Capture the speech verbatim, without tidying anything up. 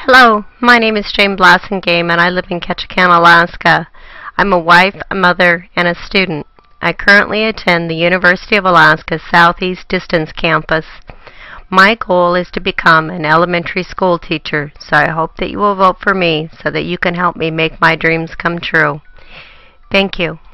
Hello, my name is Jane Blassingame and I live in Ketchikan, Alaska. I'm a wife, a mother, and a student. I currently attend the University of Alaska Southeast Distance Campus. My goal is to become an elementary school teacher, so I hope that you will vote for me so that you can help me make my dreams come true. Thank you.